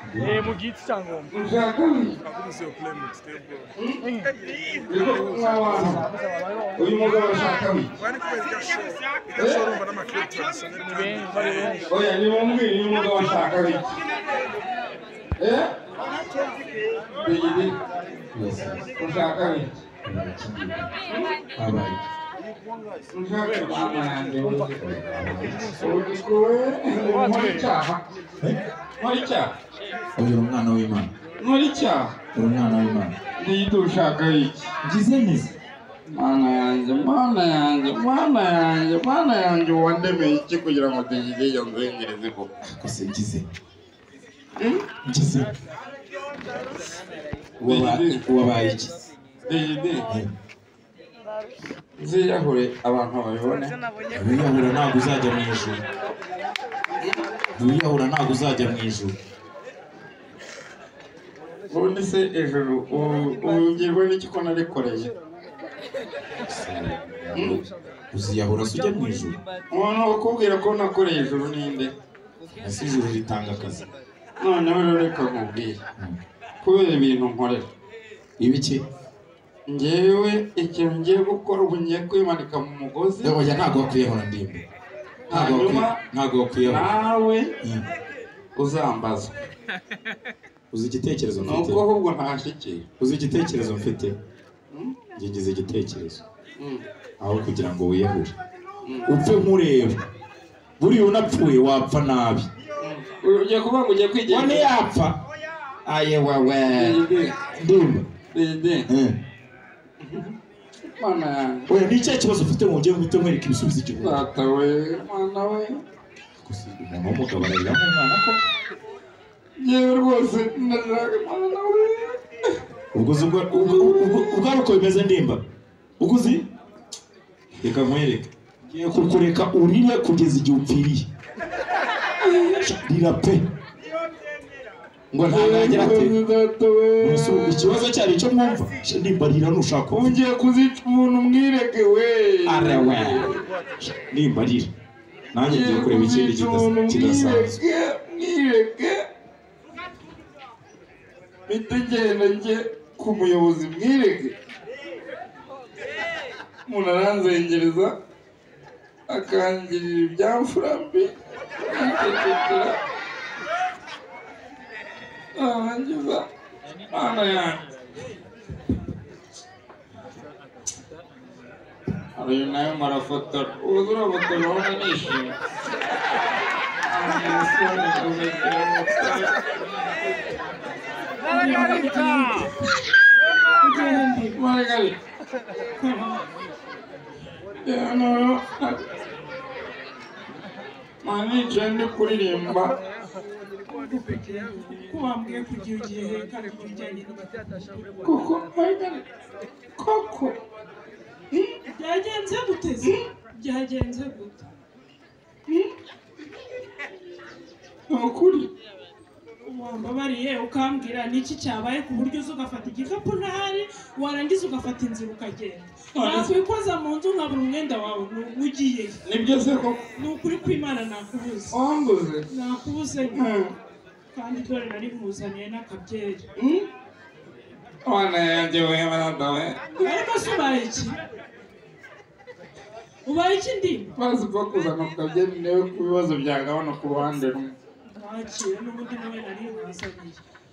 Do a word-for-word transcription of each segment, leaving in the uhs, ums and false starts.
Eh mugiti cyangwa ushaka uyu mugabo ashaka oya ni mumbwira uyu mugabo ashaka eh digidi ushaka abaye ushaka mama yanjye muri cyaha uyu umwana w'Imana muri cyaha umwana w'Imana digidi ushaka iki gize neza mana yanjye mana yanjye mana yanjye mana yanjye wandemeye iki kugira ngo digidi iyo nzengereze ko kose gize gize wabaye iki digidi ziyahure abantu babibone wiyahura ntabwo uzajya mu ijuru wiyahura ntabwo uzajya mu ijuru ubundi se ejuru ubugirwa n'iki ko narikoreye uziyahura se ujya mu ijuru umuntu ukubwira ko nakoreye ijuru ninde ese ijuru ritanga akazi noneho rero reka nkubwire kubera ibintu nkorera ibiki ngewe ikintu ngiye gukora ubu ngiye kwimanika mu mugozi oya ntabwo wakwiyahura ndimba ntabwo wakwiyahura nawe uzambaza uzi igitekerezo mfite nuko ahubwo ntashikira uzi igitekerezo mfite ngize igitekerezo aho kugira ngo wiyahure upfe nkureba buriya unapfuye wapfa nabi ugiye kuvuga ngo ugiye kwigira wane yapfa aye wewe ndumva mana yanjye oya ni icyo kibazo ufite ngo ugiye guhita mwereka ibisubizo igihumbi data we mana we umuntu w'umugabo ararira nk'umwana ko yewe rwose ndashaka mana we ubwo uzi ubwo ari uko bimeze ndimba ubwo uzi reka nkwereke ngiye kukureka urire kugeza igihe upfiriye rira pe ngo ntangagira ate ikibazo cyari icyo mwumva ndimba rira nushaka ugiye kuzica umuntu mwireke we arewe ndimba rira nanjye ngiye kureba ikindi kidasanzwe mwireke mitegenda njye ku muyobozi mwireke umuntu aranzengereza akangirira ibyamfura mbi akitetera arangiza mana yanjye uyu nawe marafotora ubu urafotora urabona nishimye margarita margarita no manice ndi kuririmba kubambwiye kugira ugiye kare kubijyanye koko margarita koko byagenze guteze byagenze gute nukuri wambabariye ukambwira niki cyabaye ku buryo uza ugafata igikapu ntahari warangiza ugafata inzira ukagenda nakwikoza mu nzu nkabura umwenda wawe ugiye nibyo se koko ni ukuri kw'Imana nakubuze wambuze nakubuze kandi dore nari muzaniye n'akabyeri wana yanjye we baradawe ariko se ubaye iki ubaye iki ndi bazi ko kuzana akabyeri niwe ku bibazo byagabana ku ruhande rumwe wakira n'ubundi nawe nari muzaniye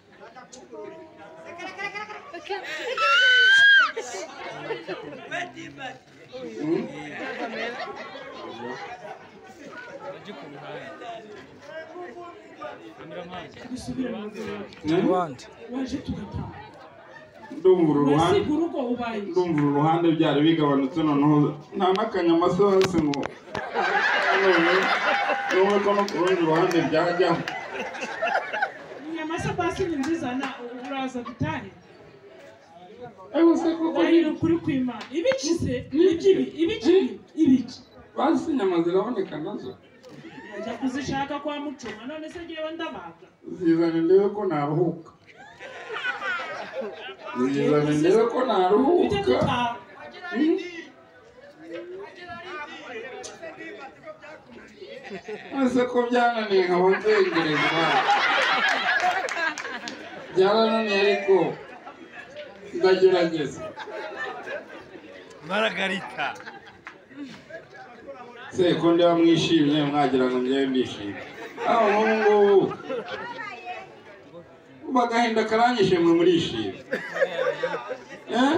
RWANDA waje tugataha ndumva uruhande wasiga urugo ubaye ndumva uruhande byari bigabanutse noneho nta n'akanyamaso hasi ngo none ko no ku rundi ruhande byajyaho inyamasa basi ni nziza na uraza dutahe ariko se koko urahira ukuri kw'Imana ibiki se n'iby'ibi ibiki ibiki basi inyama ziraboneka nazo ajya kuzishaka kwa mucuma none se ngewe ndabaga zizana ndebe ko naruhuka zizana ndebe ko naruhuka ese ko byananiye nkaba nzengerezwa byarananiye ariko ndagerageza. margarita Se ko ndiba mwishimye mwagira ngo njyewe ndishimye. Aho ngubu bagahinda karanyishe mwe murishimye. Eh?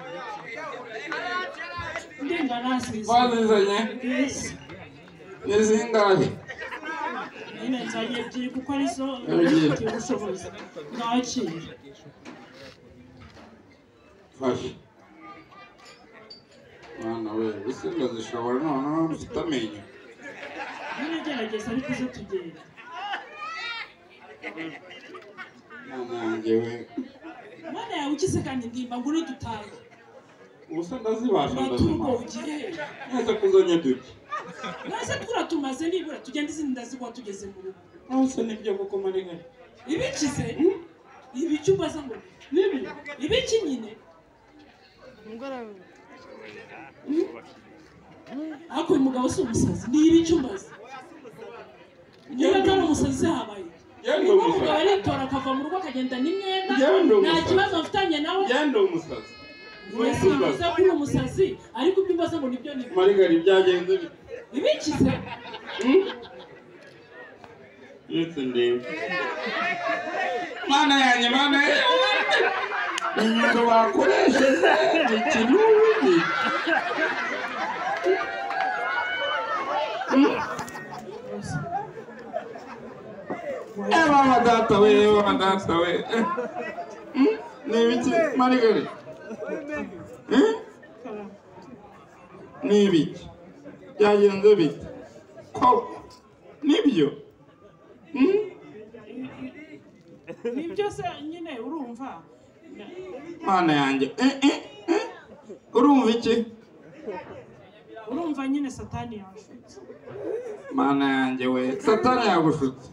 ndinga nasize Wazizanye? Nizingahe? nyine nzanye ebyiri kuko ari zo Ebyiri. zifitiye ubushobozi nakira. Fashe. Mwana we, ese ndazishobora noneho mfite amenyo. nyine gerageza ariko zo tugenda. Mwana yanjye we. Mana yawe ukize kandi ndimba ngo dutahe. Ubusa ndazibasha Turwo ndazima. ugiye. Neza kuzanye duke. Nase twura tumaze nibura tugenda izindi ndazigwa tugeze mu rugo. Ose nibyo koko marigari. Ibikize? Ibiki umbaza ngo nibi? Ibiki nyine? Ako uyu mugabo si umusazi, ni ibiki umbaza? Niba atari umusazi habaye. Yendo Niba umusazi. umugabo aritora akava mu rugo akagenda n'imyenda, Yendo nta umusazi. kibazo mfitanye nawe. Yendo umusazi. Wese amaze kuri umusazi, ariko ibyo umbaza ngo nibyo nibyo. Marigari byagenze bite? Ibikize? Yetse ndebe. Mana yanjye mana yanjye. Inyundo bakoresheje ni kinubi. Eh mama data we, mama data we. Ni ibiki marigari? Ni ibiki? Byagenze bite? Ko nibyo? Nibyo se nyine urumva? Mana yanjye. Eh eh eh. Urumva iki? Urumva nyine satani yashutse. Mana yanjye we. Satani yagushutse.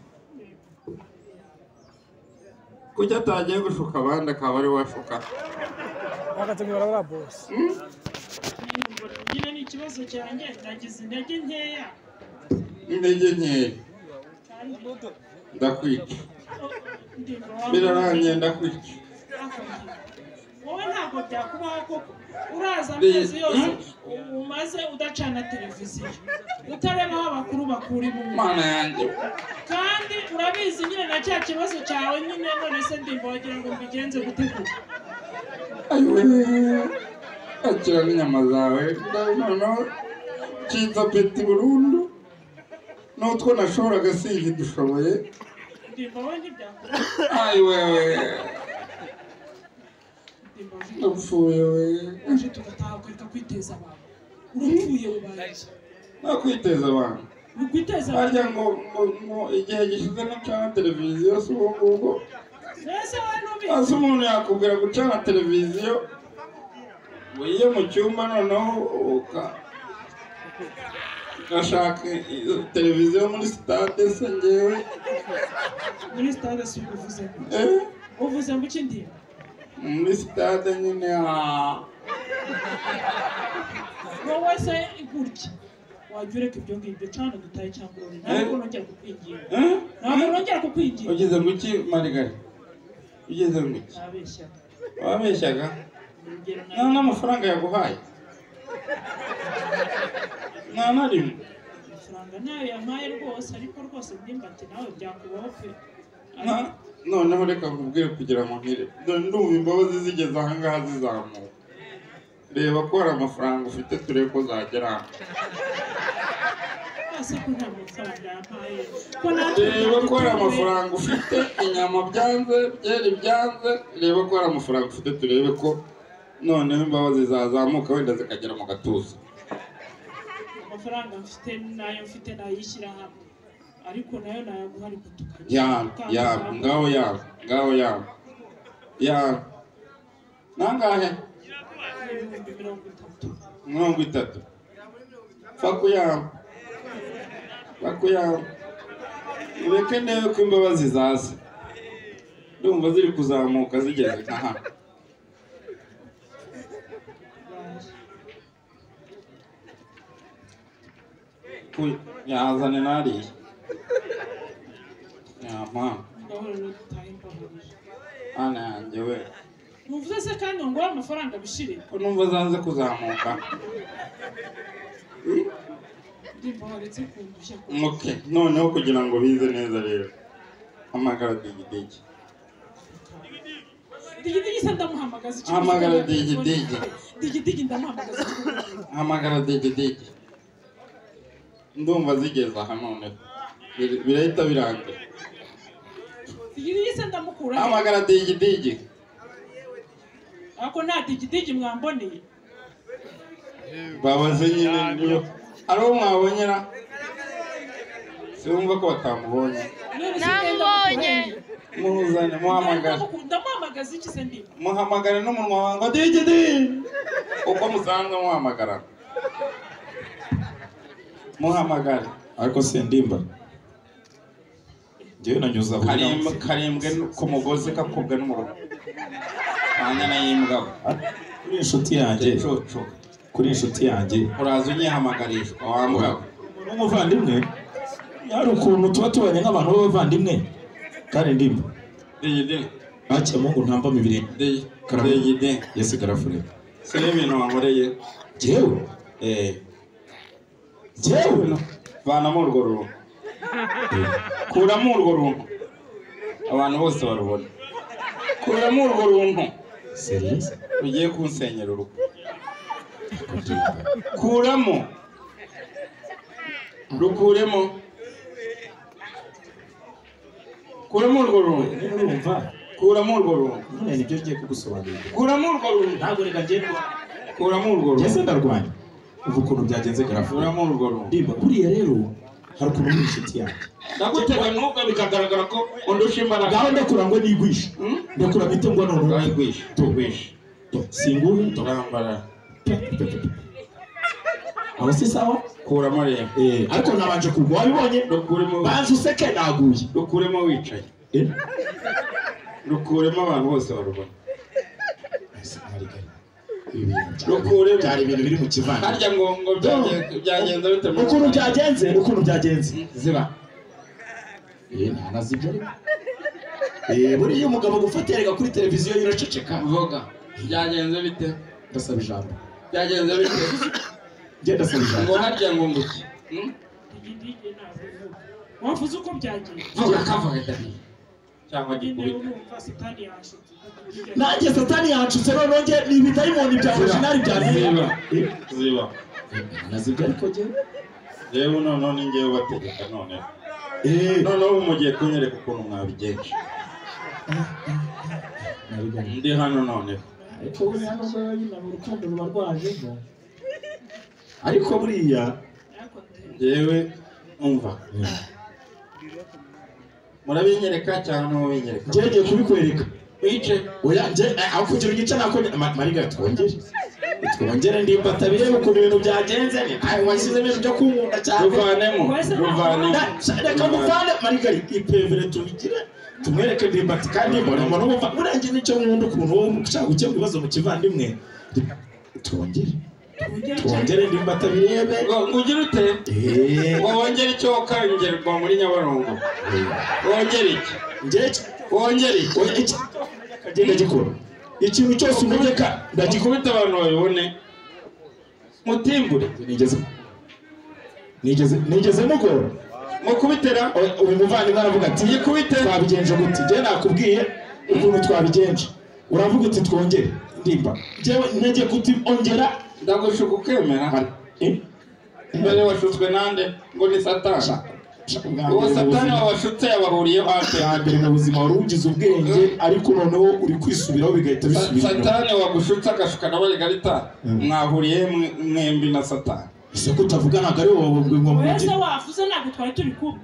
Kuki atagiye gushuka abandi akaba ari washuka? bakategura bwa boss Nyine ni ikibazo cyanjye nagize intege nkeya. Intege nkeya. Ndakwica. Birarangiye ndakwica. Wowe ntabwo byakubaho koko uraza amezi yose umaze udacana televiziyo utarebaho abakuru bakuri mu Mana yanjye. kandi urabizi nyine na cya kibazo cyawe nyine none se ndimba wagira ngo mbigenze gutegura. Ayiwe. Akira n'inyama zawe. Noneho ncitse apeti burundu. N'utwo nashoboraga sinjye dushoboye. Ndimba wowe ntibyakubaho. Ayiwe. Napfuye we. Uje tugataha ukareka kwiteza abantu. Urapfuye ubaye. Nakwiteza abantu. Ukwiteza abantu. Harya ngo ngo igihe gishize nacana televiziyo si ubu ngubu. Ese wano bi. Ase umuntu yakubwira gucana televiziyo. Wiye mu cyumba noneho uka gashaka televiziyo muri stade se ngewe. Muri stade si uvuze. Eh? Uvuze ngo iki ndi? Muri stade nyine ha. Wowe se gutya. Wajya ureka ibyo ngibyo cana dutaye cyangwa uri ntabwo nongera kukwingira. Eh? Ntabwo nongera kukwingira. Ugeze mu ki marigari? Ugeze mu ki? Abeshya. Wabeshyaga? Urugero Nta n'amafaranga yaguhaye. Nta na rimwe. amafaranga nayo yampaye rwose ariko rwose ndimbati nawe byakubaho pe. Na- noneho reka nkubwire kugira ngo nkire. Dore ndumva imbabazi zigeze aha ngaha zizamuka. Reba ko hari amafaranga ufite turebe ko zagera hano. Ese ko nta mafaranga yampaye. Ko natwe Reba ko hari amafaranga ufite, inyama byanze, byeri byanze. Reba ko hari amafaranga ufite turebe ko noneho imbabazi zazamuka wenda zikagera mu gatuza. amafaranga mfite nayo mfite nayishyira hamwe. Ariko nayo nayaguha ariko tukajya. Ya, ya, ngaho ya, ngaho ya. Ya. Nangahe? Ibihumbi mirongo itatu. Mirongo itatu. Fakuyama. Fakuyama. Ureke ndebe ko imbabazi zaza. Ndumva ziri kuzamuka zigeze nka hano. Kuy, yazane nariye. Yama. gahoro rero dutahe mbabarije ana yanjye we muvuze se kandi ngo amafaranga bishire ko numva zanze kuzamuka ndimba waretse kundushya okay noneho kugira ngo bize neza rero hamagara digidigi digidigi se ndamuhamagaza iki hamagara digidigi digidigi ndamuhamagaza hamagara digidigi ndumva zigeze aha noneho birahita birangira digidigi se ndamukura hamagara digidigi ako nta digidigi mwamboneye babaze nyine niyo ari uwo mwabonyera siwumva ko batamubonye namubonye muhuzane muhamagare ndamuhamagaza iki se ndimba muhamagare n'umunwa wanjye digidi uko musanzwe muhamagara muhamagare ariko se ndimba njyewe nanyuza aho karimbwe ku mugozi kakubwe n'umurugo hanyana y'imbwa kuri inshuti yanjye coco kuri inshuti yanjye uraza unyihamagarishwa wambwa n'umuvandimwe hari ukuntu tuba tubanye nk'abantu b'abavandimwe kandi ndimba digidi ntacyo mungu ntamba mibiri digidi yesi karafure si ibintu wankoreye jewe eh jewe vanamo urwo runtu kuramo urwo runtu abantu bose barubona kuramo urwo runtu serious ugiye kunsenyera urugo kuramo rukuremo kuramo urwo runtu urumva kuramo urwo runtu none nibyo ngiye kugusobanurira kuramo urwo runtu ntabwo reka ngenda kuramo urwo runtu ngeze ndarwanya uva ukuntu byagenze karafure kuramo urwo runtu ndimba buriya rero hari ukuntu muri inshuti yanjye ndagutega n'ubwo bikagaragara ko undusha imbaraga ngaho ndakura ngo nigwishe ndakura bite ngo none urayigwishe tugwishe singuhe turambara aho si sawa kuramo rero eh ariko nabanje kugwa wabibonye rukuremo banze useke naguye rukuremo wicaye eh rukuremo abantu bose barubona rukuremo byari ibintu biri mu kivanga harya ngo ngo byagenze byagenze bite ukuntu byagenze ukuntu byagenze ziba eh ntanazibyo eh buriya umugabo gufatirega kuri televiziyo yiraceceka vuga byagenze bite ndasaba ijambo byagenze bite genda saba ijambo ngo harya ngo nguki digidigi ntabwo wavuze uko byagiye vuga kavuga itabi cyangwa nyine gikubita urumva satani yashutse nanjye satani yanshutse none nge ni ibidayimoni bya original bya ziba ziba nazibyo ariko nge rero noneho ni ngewe ubategeka none eh noneho ubu mugiye kunyereka ukuntu mwabigenje ndi hano none ariko buriya hano ngo nyina mu rukundo ruba rwajemo ariko buriya ngewe umva murabinyereka cyangwa ntimubinyereka ngewe ngiye kubikwereka wice oya nge aho kugira igice nako mariga twongere twongere ndimbata birebe ukuntu ibintu byagenze nawe washyize ibintu byo kunkunda cyane ruvanemo ruvanemo reka muvane mariga ipevere tubigire tumwereke ndimbati kandi mbona umuntu wumva urangiye nicyo nkunda ukuntu wowe ushaka gukemura ibibazo mu kivandimwe twongere twongere ndimbata birebe ngo ugire ute eh wongere icyo wakangerwa muri Nyabarongo wongere iki ngewe wongere iki kagenda gikora ikintu cyose umenyeka ndagikubita abantu babibone mutimbure nigeze nigeze nigeze mugora mukubitera uyu muvandimwe aravuga ati yikubite twabigenje gute njye nakubwiye ukuntu twabigenje uravuga uti twongere ndimba njyewe ntege kuti ongera ndagushuka ukemera mbere washutswe nande ngo ni satani uwo satani wabashutse yabahuriyeho hafi hambere mu buzima wari ugize ubwenge ariko noneho uri kwisubiraho bigahita bisubira satani wagushutse agashuka na margarita mwahuriye mwembi na satani ese ko utavuga ntabwo ari wowe ngo ngo wese wavuze ntabwo twari turi kumwe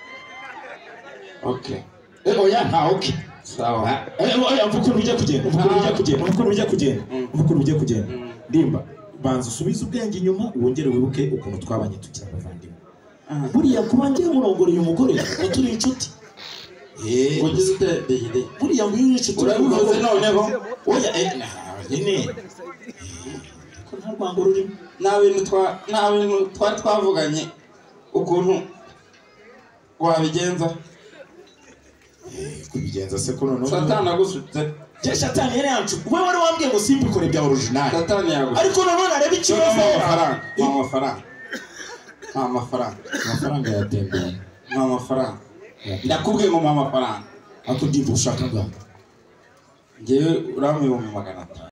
okay eh oya nta okay sawa eh oya mvuga ukuntu ujya kugenda mvuga ukuntu ujya kugenda mvuga ukuntu ujya kugenda mvuga ukuntu ujya kugenda ndimba banza usubize ubwenge inyuma wongere wibuke ukuntu twabanye tukiri abavandimwe buriya kuba ngiye murongoreye umugore ngo turi inshuti eh ugize ute digidi buriya ngo iyo inshuti urabivuze noneho oya eh nyine ko nta rwango rurimo nta bintu twa nta bintu twari twavuganye ukuntu wabigenza kubigenza se ko none satani agusutse je satani yari yancu we wari wambwiye ngo simbikore bya original satani yagusutse ariko none areba ikibazo amafaranga amafaranga amafaranga amafaranga yatembeye amafaranga ndakubwiye ngo amafaranga ako ndimva ushaka ngaho ngewe uramwe mu magana atanu